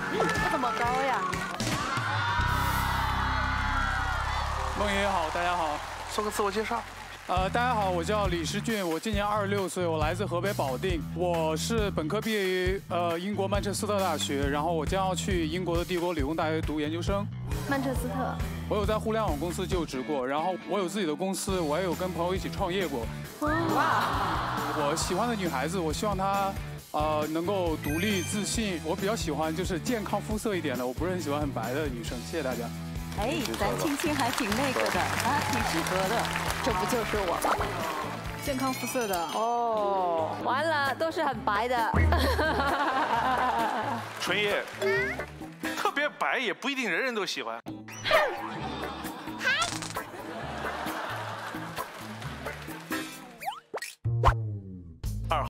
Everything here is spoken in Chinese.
这么高呀？ 孟爷好，大家好。 做个自我介绍。 大家好，我叫李诗俊，我今年26岁，我来自河北保定。我是本科毕业于英国曼彻斯特大学，然后我将要去英国的帝国理工大学读研究生。 曼彻斯特。 我有在互联网公司就职过，然后我有自己的公司，我也有跟朋友一起创业过。哇！我喜欢的女孩子，我希望她能够独立自信。我比较喜欢就是健康肤色一点的，我不是很喜欢很白的女生。谢谢大家。 哎，咱青青还挺那个的啊，挺适合的，这不就是我吗？ 健康肤色的。 哦，完了，都是很白的。 纯爷，特别白也不一定人人都喜欢。